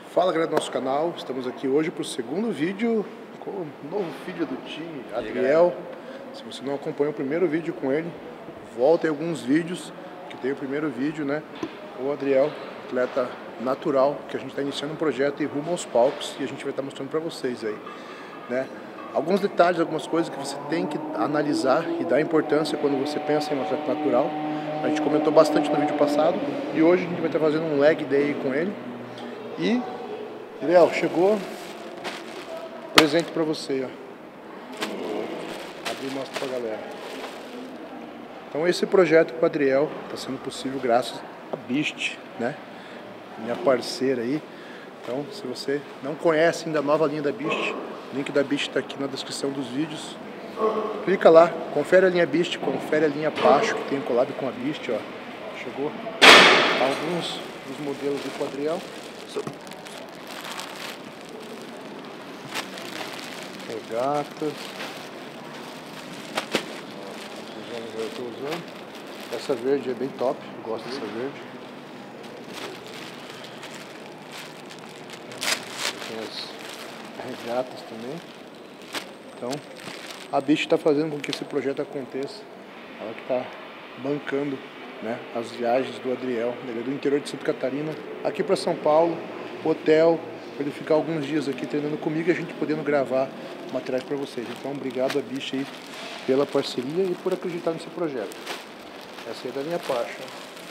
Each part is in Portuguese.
Fala, galera do nosso canal, estamos aqui hoje para o segundo vídeo com o novo filho do time, Adriel. Se você não acompanhou o primeiro vídeo com ele, volta em alguns vídeos, que tem o primeiro vídeo, né? O Adriel, atleta natural, que a gente está iniciando um projeto e rumo aos palcos, e a gente vai estar mostrando para vocês aí, né? Alguns detalhes, algumas coisas que você tem que analisar e dar importância quando você pensa em um atleta natural. A gente comentou bastante no vídeo passado, e hoje a gente vai estar fazendo um leg day com ele. E, Adriel, chegou presente pra você, ó. Abri e mostro pra galera. Então esse projeto com o Adriel está sendo possível graças a Beast, né? Minha parceira aí. Então, se você não conhece ainda a nova linha da Beast, o link da Beast está aqui na descrição dos vídeos. Clica lá, confere a linha Beast, confere a linha Pacho, que tem um collab com a Beast, ó. Chegou alguns dos modelos do Adriel. Regatas. Eu estou usando. Essa verde é bem top, eu gosto dessa verde. Tem as regatas também. Então, a Beast está fazendo com que esse projeto aconteça. Ela que está bancando, né, as viagens do Adriel, ele é do interior de Santa Catarina, aqui para São Paulo, hotel, para ele ficar alguns dias aqui treinando comigo e a gente podendo gravar materiais para vocês. Então, obrigado a Beast aí pela parceria e por acreditar nesse projeto. Essa aí é da minha Pacha.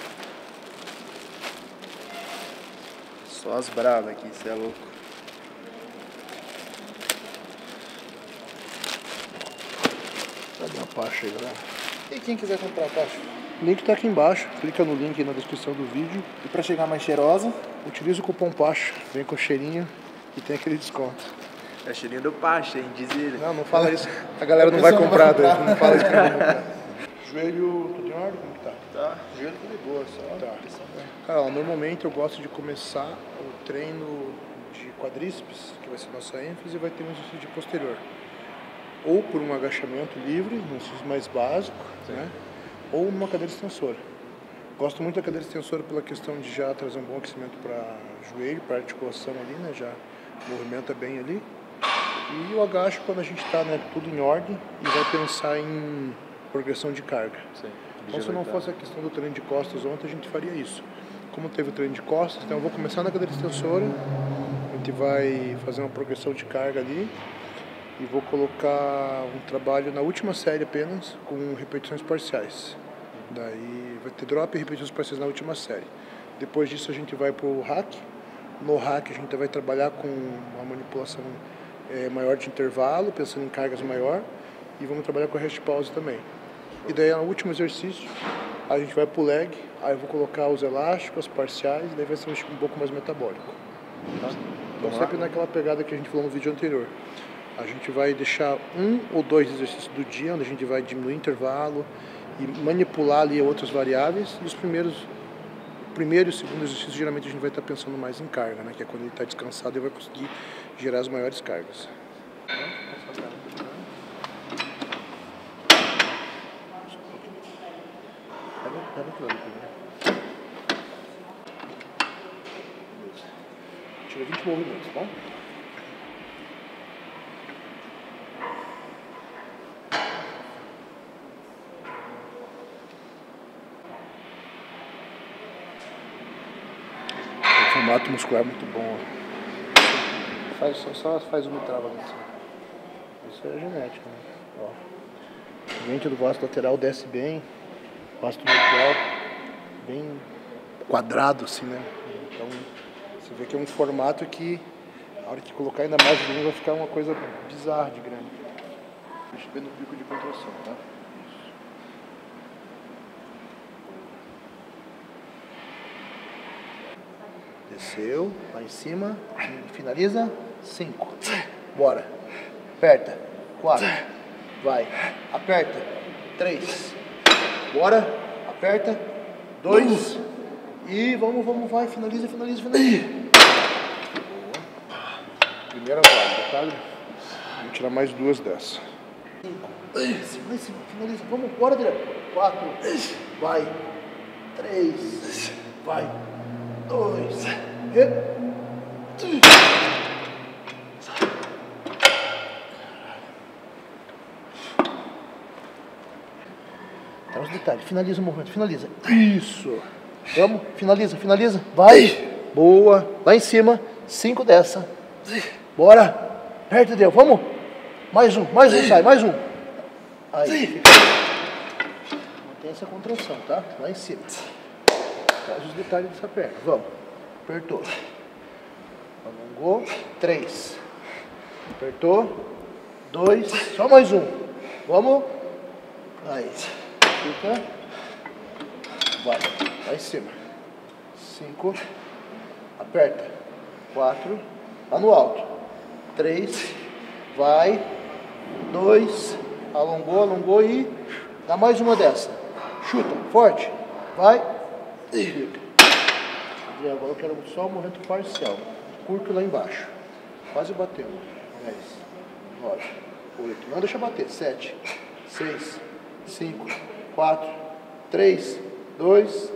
Só as bravas aqui, você é louco. Cadê a Pacha aí, galera? E quem quiser comprar a Pacha? O link está aqui embaixo, clica no link aí na descrição do vídeo. E para chegar mais cheirosa, utiliza o cupom Pacha, vem com cheirinho e tem aquele desconto. é cheirinho do Pacha, hein? Diz ele. Não fala isso, a galera não vai comprar, não fala isso que não vai comprar. Joelho, tudo em ordem? Como que tá? Tá, joelho tudo de boa, só. Tá. Cara, ó, normalmente eu gosto de começar o treino de quadríceps, que vai ser nossa ênfase, e vai ter um exercício de posterior. Ou por um agachamento livre, um exercício mais básico, né? Ou numa cadeira extensora. Gosto muito da cadeira extensora pela questão de já trazer um bom aquecimento para joelho, para articulação ali, né? Já movimenta bem ali. E o agacho quando a gente está, né, tudo em ordem e vai pensar em progressão de carga. Sim. Então, se não fosse a questão do treino de costas ontem, a gente faria isso. Como teve o treino de costas, então eu vou começar na cadeira extensora, a gente vai fazer uma progressão de carga ali e vou colocar um trabalho na última série apenas, com repetições parciais. Daí vai ter drop e repetições parciais na última série. Depois disso a gente vai para o hack. No hack a gente vai trabalhar com uma manipulação maior de intervalo, pensando em cargas maior, e vamos trabalhar com a rest pause também. E daí no último exercício a gente vai pro leg, aí eu vou colocar os elásticos, as parciais, daí vai ser um pouco mais metabólico. Tá? Então sempre naquela pegada que a gente falou no vídeo anterior. A gente vai deixar 1 ou 2 exercícios do dia, onde a gente vai diminuir o intervalo e manipular ali outras variáveis. E o primeiro e o segundo exercício, geralmente a gente vai estar pensando mais em carga, né? Que é quando ele está descansado e vai conseguir gerar as maiores cargas. Tira 20 movimentos, tá? O formato muscular é muito bom, ó. Só faz uma trava assim. Isso é genética, né? Ó. O ventre do vasto lateral desce bem, o vasto medial bem quadrado assim, né? Então você vê que é um formato que a hora que colocar ainda mais volume vai ficar uma coisa bizarra de grande. Deixa eu ver no pico de contração, tá? Desceu, lá em cima, finaliza, 5, bora, aperta, 4, vai, aperta, 3, bora, aperta, 2, e vamos, vai, finaliza. Primeira válida, tá? Vou tirar mais 2 dessa. 5, finaliza, vamos, bora, direto, 4, vai, 3, vai, 2, Tá os detalhes. Finaliza o movimento. Finaliza. Isso. Vamos. Finaliza. Finaliza. Vai. Boa. Lá em cima. 5 dessa. Bora. Perto dele. Vamos. Mais um. Mais um. Sai. Mais um. Aí. Fica. Mantém essa contração, tá? Lá em cima. Faz os detalhes dessa perna. Vamos. Apertou. Alongou. 3. Apertou. 2. Só mais um. Vamos. Aí. Fica. Vai. Lá em cima. 5. Aperta. 4. Lá no alto. 3. Vai. 2. Alongou, alongou e dá mais uma dessa. Chuta. Forte. Vai. Fica. E agora eu quero só um movimento parcial. Curto lá embaixo. Quase batendo. 10. 9. 8. Não deixa bater. 7. 6. 5. 4. 3. 2.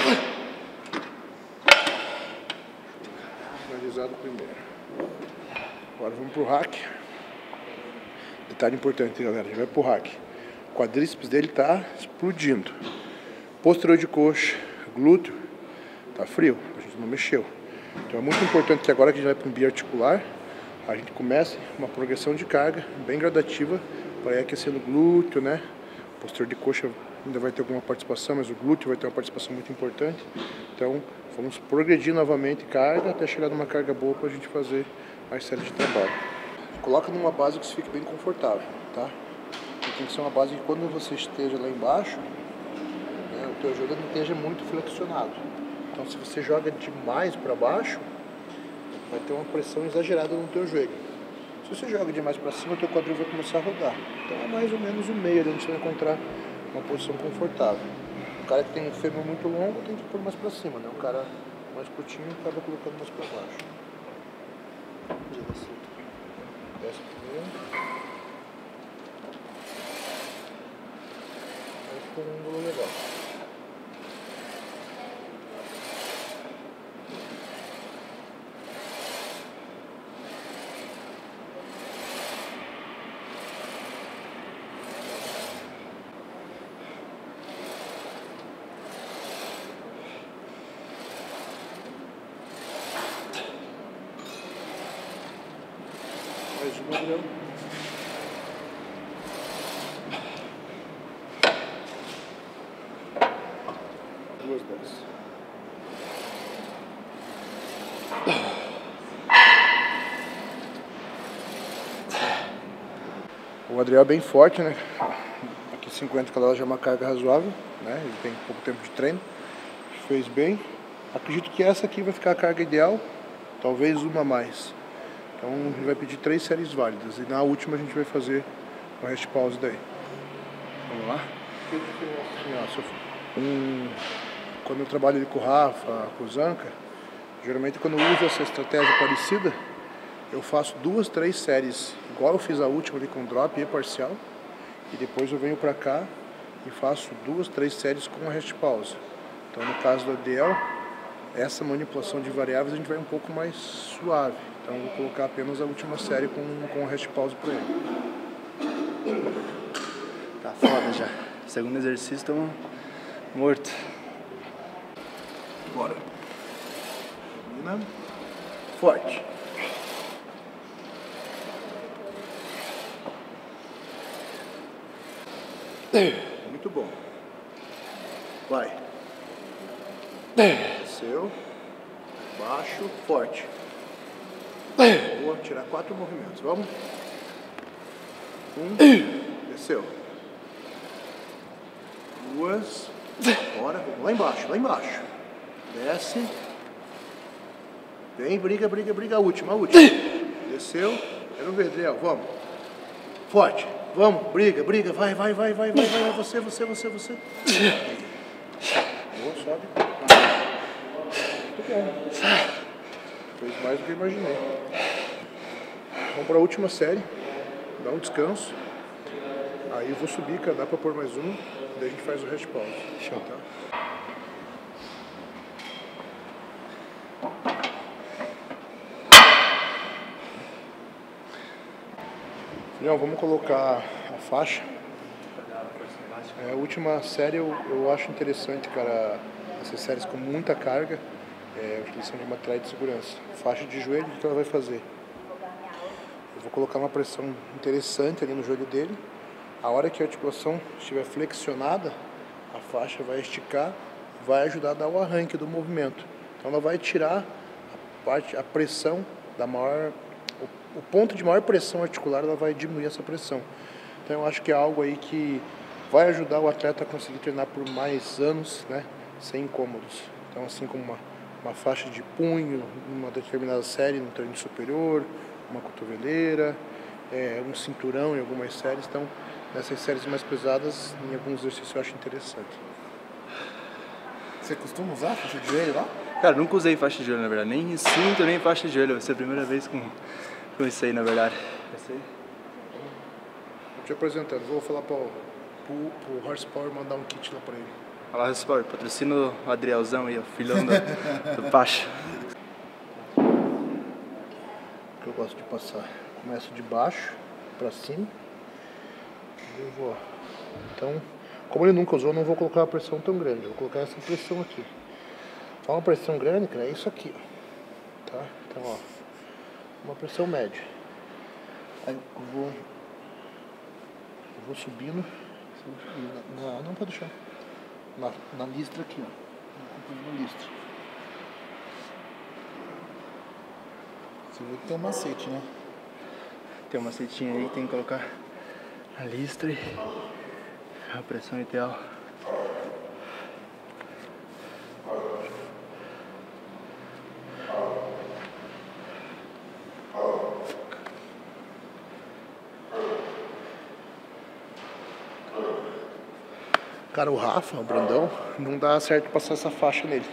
Finalizado primeiro. Agora vamos pro hack. Detalhe importante, galera. Já vai pro hack. O quadríceps dele tá explodindo. Posterior de coxa, glúteo, tá frio. A gente não mexeu. Então é muito importante que agora que a gente vai para um biarticular, a gente comece uma progressão de carga bem gradativa para ir aquecendo o glúteo, né? O posterior de coxa ainda vai ter alguma participação, mas o glúteo vai ter uma participação muito importante. Então vamos progredir novamente carga até chegar numa carga boa para a gente fazer mais série de trabalho. Coloca numa base que você fique bem confortável, tá? Tem que ser uma base que quando você esteja lá embaixo, né, o teu joelho não esteja muito flexionado. Então se você joga demais para baixo, vai ter uma pressão exagerada no teu joelho. Se você joga demais para cima, o teu quadril vai começar a rodar. Então é mais ou menos o meio ali onde você vai encontrar uma posição confortável. O cara que tem um fêmur muito longo tem que pôr mais para cima, né? O cara mais curtinho acaba colocando mais para baixo. Desce primeiro. Aí ficou um ângulo legal. Mais uma, Adriel. Duas dessas. O Adriel é bem forte, né? Aqui 50 calorias já é uma carga razoável, né? Ele tem pouco tempo de treino. Fez bem. Acredito que essa aqui vai ficar a carga ideal, talvez uma a mais. Então ele vai pedir 3 séries válidas e na última a gente vai fazer o rest pause daí. Vamos lá? Quando eu trabalho ali com o Rafa, com o Zanca, geralmente quando eu uso essa estratégia parecida, eu faço 2, 3 séries, igual eu fiz a última ali com drop e parcial, e depois eu venho pra cá e faço 2, 3 séries com rest pause. Então no caso do ADL, essa manipulação de variáveis a gente vai um pouco mais suave. Então eu vou colocar apenas a última série com o rest pause para ele. Tá foda já. Segundo exercício, estamos morto. Bora. Domina. Forte. Muito bom. Vai. Desceu. Baixo. Forte. Vou tirar 4 movimentos. Vamos. 1. Desceu. 2. Bora. Lá embaixo. Lá embaixo. Desce. Vem. Briga, briga, briga. A última. A última. Desceu. Quero ver, Adriel. Vamos. Forte. Vamos. Briga, briga. Vai, vai, vai, vai, vai, vai. Você, você, você, você. Boa, sobe. Muito bom. Fez mais do que eu imaginei. Vamos para a última série. Dá um descanso. Aí eu vou subir, dá para pôr mais uma. Daí a gente faz o rest pause. Show, tá? Não, vamos colocar a faixa. A última série eu acho interessante, cara, essas séries com muita carga, utilização de materiais de segurança. Faixa de joelho, o que ela vai fazer? Eu vou colocar uma pressão interessante ali no joelho dele. A hora que a articulação estiver flexionada, a faixa vai esticar, vai ajudar a dar o arranque do movimento. Então ela vai tirar a pressão da maior, o ponto de maior pressão articular, ela vai diminuir essa pressão. Então eu acho que é algo aí que vai ajudar o atleta a conseguir treinar por mais anos, né, sem incômodos. Então, assim como uma faixa de punho, uma determinada série no treino superior, uma cotoveleira, um cinturão em algumas séries. Então, nessas séries mais pesadas, em alguns exercícios eu acho interessante. Você costuma usar faixa de joelho lá? Cara, nunca usei faixa de joelho, na verdade. Nem cinto, nem faixa de joelho. Vai ser a primeira vez com isso aí, na verdade. Vou te apresentando. Vou falar pro Horsepower mandar um kit lá pra ele. Fala, Horsepower, patrocina o Adrielzão aí, o filhão do Pacha. O que eu gosto de passar? Começo de baixo pra cima. Eu vou. Então, como ele nunca usou, eu não vou colocar uma pressão tão grande. Eu vou colocar essa pressão aqui. Uma pressão grande, cara, é isso aqui, ó. Tá? Então, ó, uma pressão média. Aí eu vou subindo. Não pode deixar. Na listra aqui, ó. Na listra. Você viu que tem um macete, né? Tem um macetinho aí, tem que colocar a listra e a pressão ideal. Cara, o Rafa, o Brandão, não dá certo passar essa faixa nele.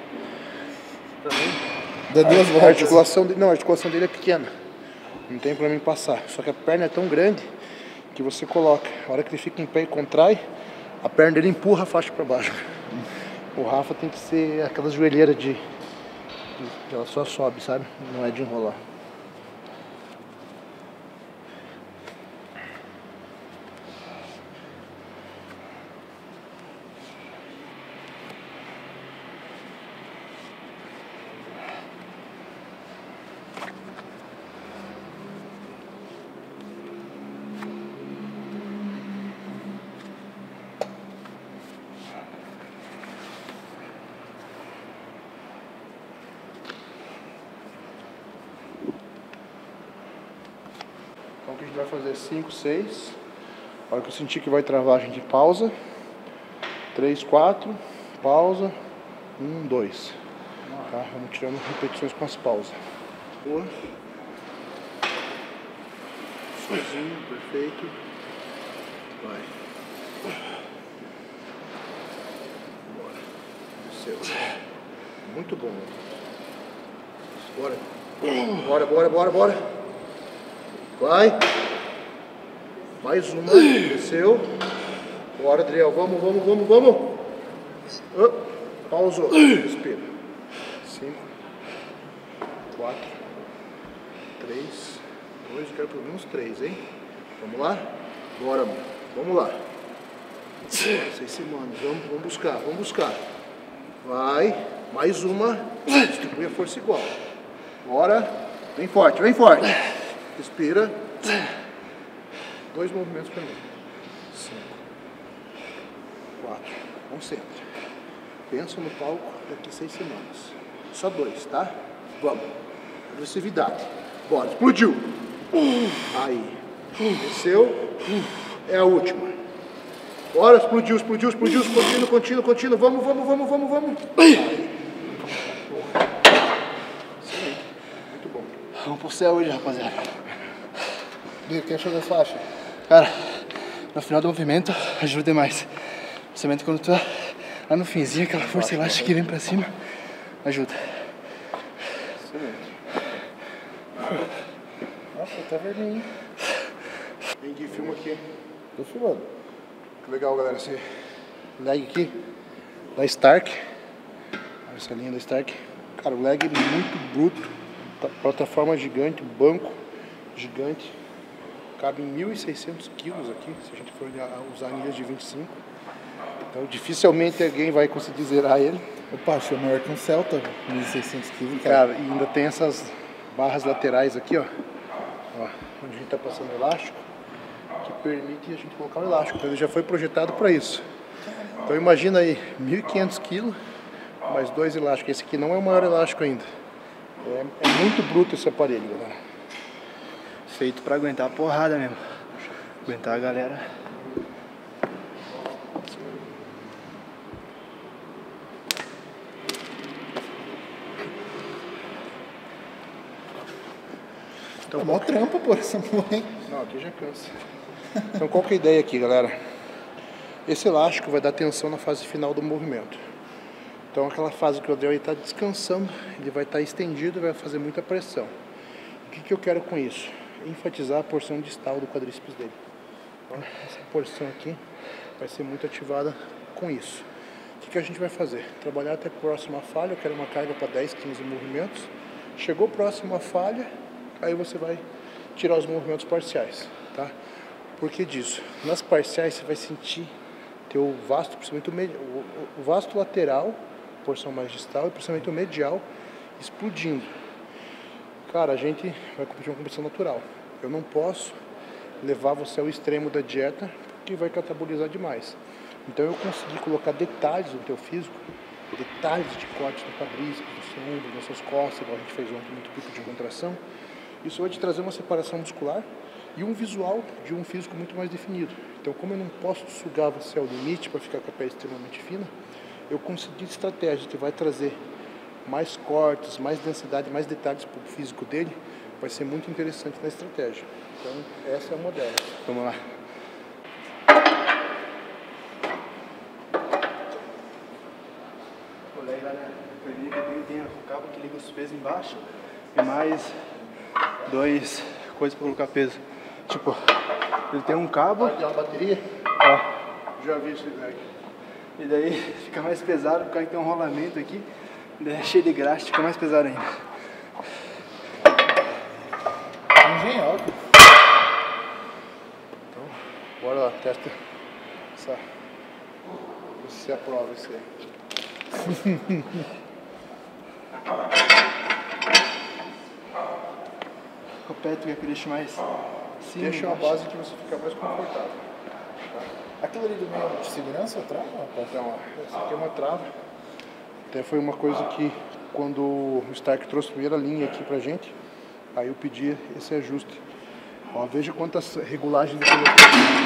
Dá duas voltas. A articulação dele é pequena. Não tem pra mim passar. Só que a perna é tão grande que você coloca. A hora que ele fica em pé e contrai, a perna dele empurra a faixa pra baixo. O Rafa tem que ser aquelas joelheiras que ela só sobe, sabe? Não é de enrolar. Então o que a gente vai fazer? 5, 6. A hora que eu sentir que vai travar, a gente pausa. 3, 4. Pausa. 1, 2. Tá? Vamos tirando repetições com as pausas. Boa. Sozinho, perfeito. Vai. Bora. Desceu. Muito bom. Bora. Bora, bora, bora, bora. Vai. Mais uma. Desceu. Bora, Adriel. Vamos, vamos, vamos, vamos. Pausou. Respira. 5, 4, 3, 2. Eu quero pelo menos 3, hein? Vamos lá? Bora, mano. Vamos lá. 6 semanas. Vamos buscar, vamos buscar. Vai. Mais uma. Distribui a força igual. Bora. Vem forte, vem forte. Respira. 2 movimentos para mim. 5, 4. Concentra. Pensa no palco daqui 6 semanas. Só 2, tá? Vamos. Agressividade. Bora. Explodiu. Aí. Desceu. É a última. Bora. Explodiu, explodiu, explodiu. Contínuo, contínuo, contínuo. Vamos, vamos, vamos, vamos, vamos. Aí. Muito bom. Vamos pro céu hoje, rapaziada. O que achou da faixa? Cara, no final do movimento ajuda demais. Principalmente quando tu tá lá no finzinho, aquela força elástica que vem pra cima, ajuda. Excelente. Nossa, tá vermelho. Entendi, filma aqui. Tô filmando. Que legal, galera, esse leg aqui da Stark. Essa linha da Stark. Cara, o leg é muito bruto. Plataforma gigante, banco gigante. cabe em 1.600 quilos aqui, se a gente for usar anilhas de 25. Então dificilmente alguém vai conseguir zerar ele. Opa, achei maior que um Celta, 1.600 quilos. Cara, e ainda tem essas barras laterais aqui, ó, onde a gente tá passando elástico, que permite a gente colocar o elástico. Então ele já foi projetado para isso. Então imagina aí, 1.500 quilos, mais 2 elásticos. Esse aqui não é o maior elástico ainda. É muito bruto esse aparelho, galera. Feito pra aguentar a porrada mesmo. Aguentar a galera. Então, é mó trampa, pô, essa porra, hein? Não, aqui já cansa. Então qual que é a ideia aqui, galera? Esse elástico vai dar tensão na fase final do movimento. Então aquela fase que o Adriel está descansando, ele vai estar estendido e vai fazer muita pressão. O que eu quero com isso? Enfatizar a porção distal do quadríceps dele. Então, essa porção aqui vai ser muito ativada com isso. O que a gente vai fazer? Trabalhar até próximo à falha. Eu quero uma carga para 10, 15 movimentos. Chegou próximo à falha, aí você vai tirar os movimentos parciais, tá? Por que disso? Nas parciais você vai sentir teu vasto, principalmente o vasto lateral, porção mais distal, e principalmente o medial explodindo. Cara, a gente vai competir uma competição natural. Eu não posso levar você ao extremo da dieta, porque vai catabolizar demais. Então eu consegui colocar detalhes no teu físico, detalhes de corte no quadríceps, no seu ombro, nas suas costas, igual a gente fez ontem, muito pico de contração. Isso vai te trazer uma separação muscular e um visual de um físico muito mais definido. Então, como eu não posso sugar você ao limite para ficar com a pele extremamente fina, eu consegui estratégia que vai trazer mais cortes, mais densidade, mais detalhes para o físico dele. Vai ser muito interessante na estratégia. Então, essa é uma delas. Vamos lá. Olha aí, galera. Tem o cabo que liga os pesos embaixo e mais 2 coisas para colocar peso. Tipo, ele tem um cabo. Tem uma bateria? Ó. Já vi isso aí. E daí fica mais pesado, porque tem um rolamento aqui. Daí é cheio de graxa, fica mais pesado ainda. Engenhoso. Então, bora lá, testa essa. Você aprova isso aí. O pé tu quer que deixe mais sim, Deixa uma base que você fica mais confortável. Aquilo ali do meio de segurança, trava? Então, ó, essa aqui é uma trava. Até foi uma coisa que, quando o Stark trouxe a primeira linha aqui pra gente, aí eu pedi esse ajuste. Ó, veja quantas regulagens eu coloquei.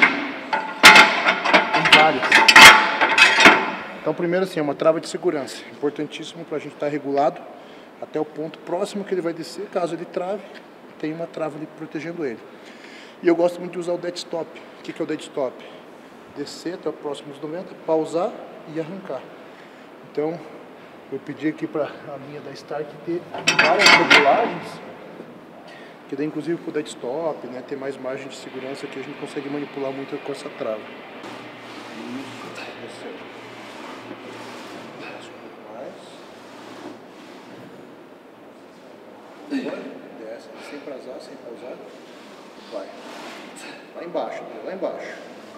Tem várias. Então, primeiro assim, é uma trava de segurança. Importantíssimo pra gente estar regulado até o ponto próximo que ele vai descer. Caso ele trave, tem uma trava ali protegendo ele. E eu gosto muito de usar o dead stop. O que é o dead stop? Descer até o próximo dos 90, pausar e arrancar. Então, eu pedi aqui para a linha da Stark ter várias regulagens, que dá inclusive para o dead stop, né, ter mais margem de segurança, que a gente consegue manipular muito com essa trava. Desceu. Mais. Desce, sem pausar, sem pausar. Vai. Lá embaixo, lá embaixo.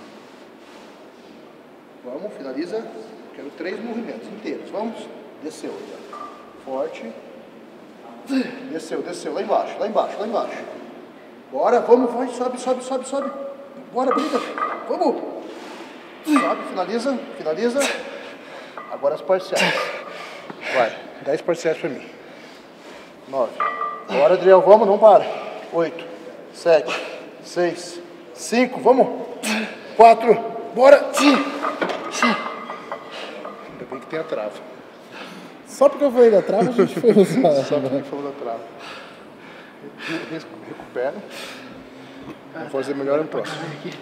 Vamos, finaliza. Quero 3 movimentos inteiros. Vamos. Desceu. Forte. Desceu, desceu. Lá embaixo, lá embaixo, lá embaixo. Bora, vamos, vai, sobe, sobe, sobe, sobe. Bora, briga. Vamos. Sobe, finaliza, finaliza. Agora as parciais. Vai, 10 parciais pra mim. 9. Bora, Adriel, vamos, não para. 8, 7, 6, 5, vamos. 4, bora. Ainda bem que tem a trava. Só porque eu falei da trava, a gente foi usar. Só porque falou da trava. Recupera. Vamos fazer melhor no próximo.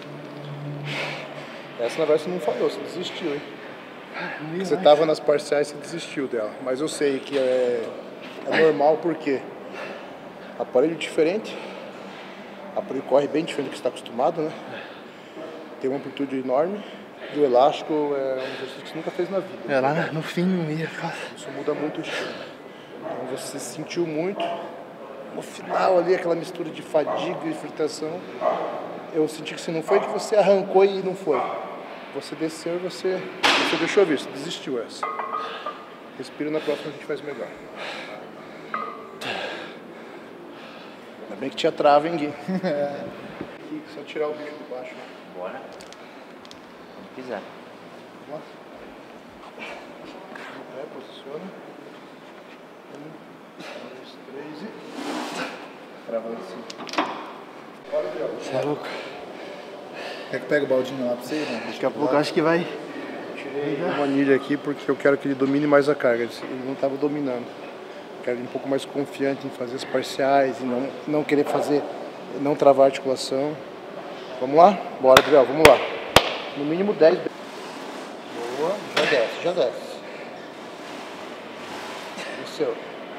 Essa na verdade você não falhou, você desistiu, hein? Você estava nas parciais, você desistiu dela. Mas eu sei que é normal porque aparelho diferente, aparelho corre bem diferente do que você está acostumado, né? Tem uma amplitude enorme e o elástico é um exercício que você nunca fez na vida. É, lá no fim não ia. Isso muda muito o estilo. Então você sentiu muito. No final ali, aquela mistura de fadiga e fritação, eu senti que se não foi que você arrancou e não foi. Você desceu e você deixou ver, você desistiu essa. Respira, na próxima a gente faz melhor. Ainda bem que tinha trava, hein, Gui? Aqui, só tirar o bicho de baixo. Bora. Quando quiser. Vamos lá. Posiciona. 1, 2, 3 e... Trava lá em cima. Bora, Biel. Você é louco. Quer que pegue o baldinho lá pra você? Né? Daqui a pouco eu acho que vai. Tirei uma anilha aqui porque eu quero que ele domine mais a carga. Ele não estava dominando. Quero ele um pouco mais confiante em fazer as parciais e não querer fazer, não travar a articulação. Vamos lá? Bora, Adriel, vamos lá. No mínimo 10. Boa, já desce. Desceu.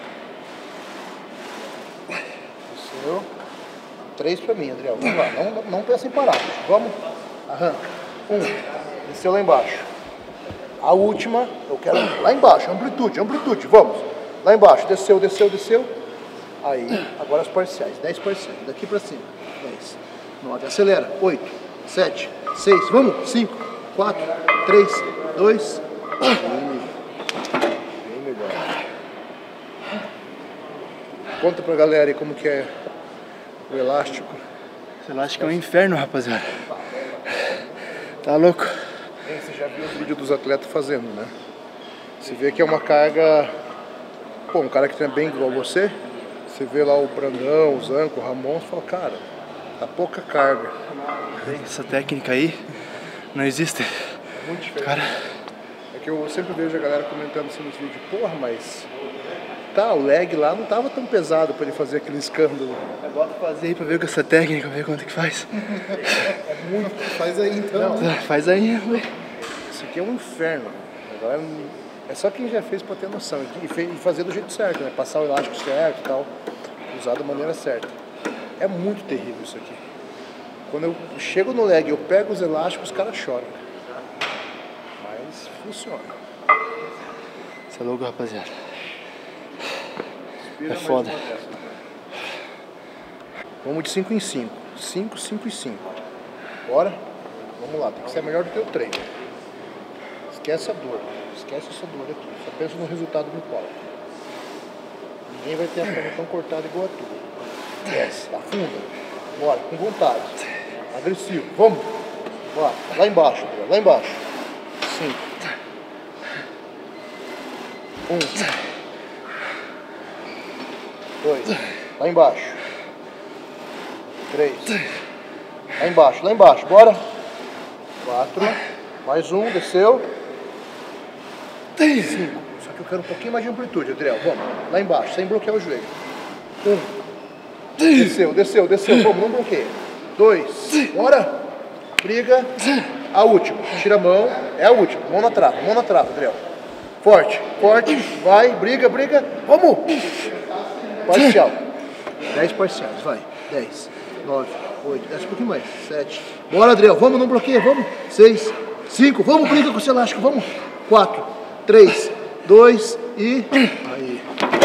3 pra mim, Adriel. Vamos lá, não pensa em parar. Vamos, arranca. 1, desceu lá embaixo. A última, eu quero lá embaixo, amplitude, vamos. Lá embaixo, desceu. Aí, agora as parciais, 10 parciais, daqui pra cima. 10, 9, acelera. 8, 7, 6, vamos. 5, 4, 3, 2, 1. Bem melhor. Conta pra galera aí como que é o elástico. Esse elástico é um inferno, rapaziada. Tá louco? Você já viu o vídeo dos atletas fazendo, né? Você vê que é uma carga... Pô, um cara que treina bem igual você vê lá o Brandão, o Zanco, o Ramon, você fala, cara, tá pouca carga. Essa técnica aí não existe. Muito diferente. Cara... É que eu sempre vejo a galera comentando assim nos vídeos, porra, mas... Tá, o leg lá não tava tão pesado pra ele fazer aquele escândalo. Bota fazer aí pra ver com essa técnica, ver quanto que faz. É muito. Faz aí então. Faz aí, ué. Isso aqui é um inferno. Agora, é só quem já fez pra ter noção. E fazer do jeito certo, né? Passar o elástico certo e tal. Usar da maneira certa. É muito terrível isso aqui. Quando eu chego no leg, eu pego os elásticos, os caras choram. Mas funciona. Você é louco, rapaziada. Respira É foda. Vamos de 5 em 5. 5, 5 e 5. Bora? Vamos lá, tem que ser melhor do que o treino. Esquece a dor. Esquece essa dor aqui. Só pensa no resultado no palco. Ninguém vai ter a perna tão cortada igual a tua. Desce, afunda. Bora, com vontade. Agressivo. Vamos. Bora. Lá embaixo, lá embaixo. 5. 1. 2. Lá embaixo. 3. Lá embaixo. Bora. 4. Mais um, desceu. 5. Só que eu quero um pouquinho mais de amplitude, Adriel. Vamos. Lá embaixo, sem bloquear o joelho. 1. Desceu. Vamos, não bloqueia. 2. Bora. Briga. A última. Tira a mão. É a última. Mão na trava, Adriel. Forte. Vai. Briga. Vamos. Parcial. 10 parciais, vai. 10, 9, 8, desce um pouquinho mais. 7. Bora, Adriel. Vamos, não bloqueia. Vamos. 6, 5. Vamos, briga com esse elástico. Vamos. 4, 3, 2 e... Aí.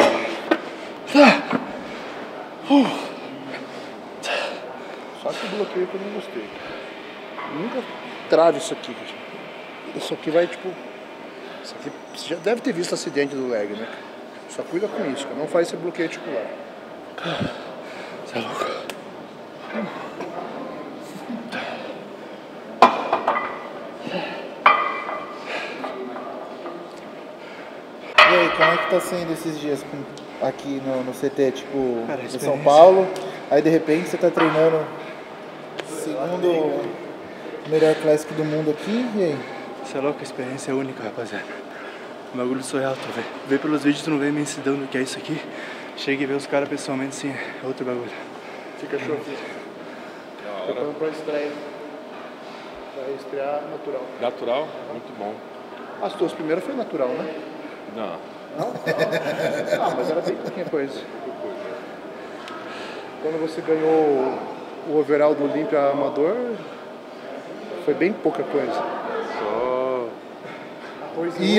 Só que o bloqueio que eu não gostei. Nunca trave isso aqui. Isso aqui vai, tipo... Isso aqui, você já deve ter visto acidente do leg, né? Só cuida com isso, cara. Não faz esse bloqueio articular. Você é louco. E aí, como é que tá sendo esses dias aqui no CT, tipo, Cara, em São Paulo? Aí de repente você tá treinando segundo melhor clássico do mundo aqui, e aí? Você é louco, a experiência é única, rapaziada. O bagulho surreal, tu vê. Vê pelos vídeos, tu não vê imensidão do que é isso aqui. Chega e vê os caras pessoalmente, sim, é outro bagulho. Fica show aqui. Preparando pra estreia. Vai estrear natural. Natural? Muito bom. As tuas primeiras foi natural, né? Não. Não? Ah, mas era bem pouquinha coisa. Quando você ganhou o overall do Olímpia Amador, foi bem pouca coisa. Só... E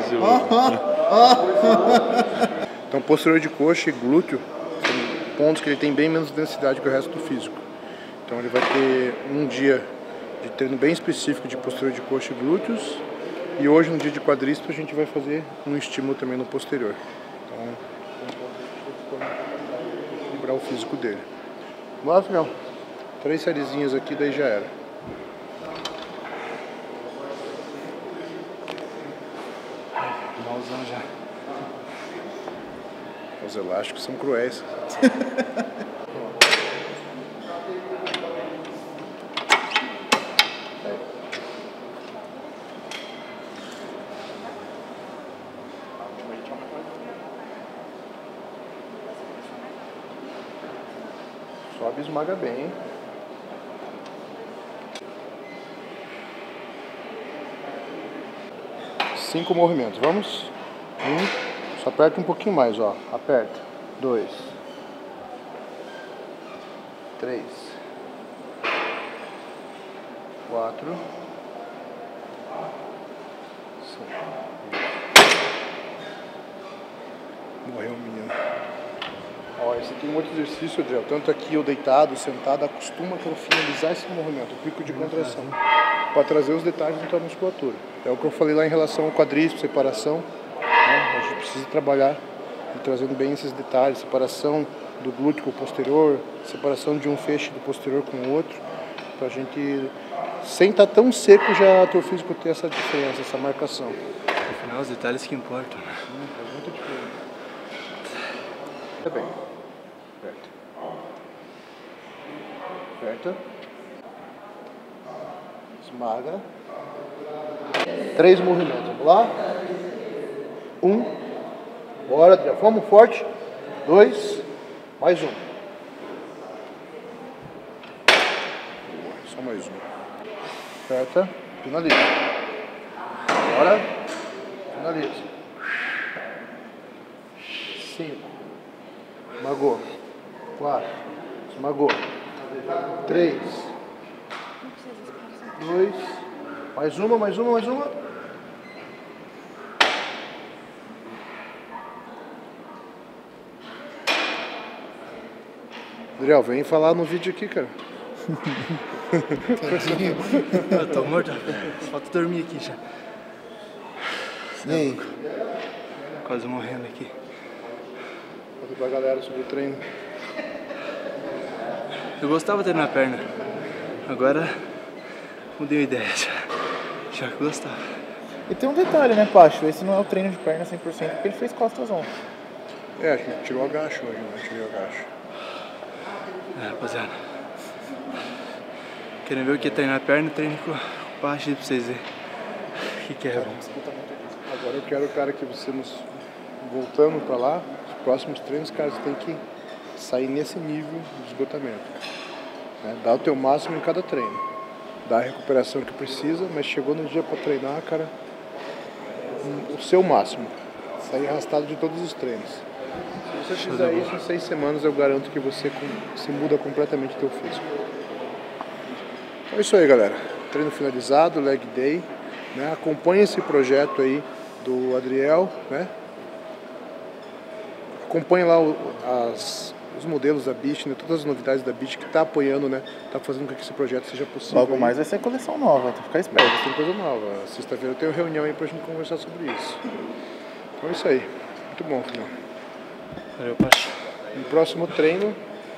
Então, posterior de coxa e glúteo são pontos que ele tem bem menos densidade que o resto do físico. Então ele vai ter um dia de treino bem específico de posterior de coxa e glúteos. E hoje, no dia de quadríceps, a gente vai fazer um estímulo também no posterior. Então, equilibrar o físico dele. Vamos lá, filhão. 3 sériezinhas aqui, daí já era. Malzão já. Os elásticos são cruéis. Sobe e esmaga bem, hein? Cinco movimentos, vamos? Só aperta um pouquinho mais, ó. Aperta. 2, 3, 4, 5. Morreu o menino. Ó, esse aqui é um outro exercício, Adriel. Tanto aqui o deitado, o sentado, acostuma para finalizar esse movimento, o pico de contração, para trazer os detalhes da tua musculatura. É o que eu falei lá em relação ao quadríceps, separação. Né? A gente precisa trabalhar trazendo bem esses detalhes, separação do glúteo com o posterior, separação de um feixe do posterior com o outro, para a gente, sem estar tão seco, já teu físico ter essa diferença, essa marcação. No final, os detalhes que importam, né? Faz muita diferença. Tá bem. Aperta. Aperta. Esmaga. 3 movimentos. Vamos lá? 1. Bora, Adriano. Vamos forte. 2. Mais um. Só mais um. Aperta. Finaliza. Bora. Finaliza. 5. Esmagou. 4. Esmagou. 3. 2. Mais uma, mais uma, mais uma. Adriel, vem falar no vídeo aqui, cara. Eu tô morto. Falta dormir aqui já. E aí? Quase morrendo aqui. Conta pra galera sobre o treino. Eu gostava de treinar a perna. Agora mudei a ideia já que gostava. E tem um detalhe, né, Pacho? Esse não é o treino de perna 100%, porque ele fez costas ontem. É, a gente tirou o agacho hoje, né? Tirei o agacho. Rapaziada, querem ver o que é treinar a perna? Treine com o Pacho aí pra vocês verem o que é bom. Agora eu quero, cara, que você nos voltando pra lá, os próximos treinos, cara, você tem que sair nesse nível de esgotamento. Né? Dá o teu máximo em cada treino. Dá a recuperação que precisa, mas chegou no dia pra treinar, cara, o seu máximo. Sair arrastado de todos os treinos. Se você fizer isso em 6 semanas, eu garanto que você se muda completamente o teu físico. Então é isso aí, galera. Treino finalizado, leg day. Né? Acompanhe esse projeto aí do Adriel, né? Acompanhe lá os modelos da Beach, né? Todas as novidades da Beach que está apoiando, né? Está fazendo com que esse projeto seja possível. Logo mais vai ser coleção nova, tem que ficar esperto. Mas tem coisa nova. Sexta-feira eu tenho reunião aí pra gente conversar sobre isso. Então é isso aí. Muito bom, filhão. Valeu, Pacho. No próximo treino,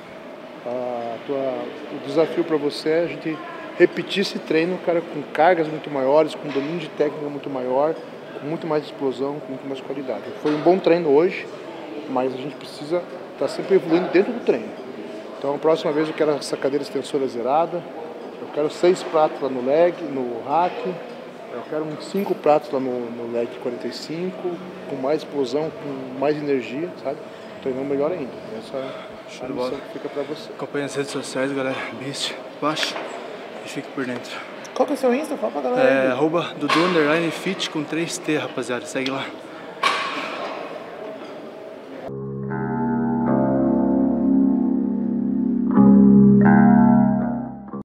o desafio para você é a gente repetir esse treino, cara, com cargas muito maiores, com domínio de técnica muito maior, com muito mais explosão, com muito mais qualidade. Foi um bom treino hoje, mas a gente precisa estar sempre evoluindo dentro do treino. Então, a próxima vez eu quero essa cadeira extensora zerada, eu quero 6 pratos lá no leg, no hack, eu quero uns 5 pratos lá no leg 45, com mais explosão, com mais energia, sabe? Treinando melhor ainda. Essa é a missão que fica pra você. Acompanhe as redes sociais, galera. Beast, Pacho, e fique por dentro. Qual que é o seu Insta? Fala pra galera. @Dudu_Fit com 3T, rapaziada. Segue lá.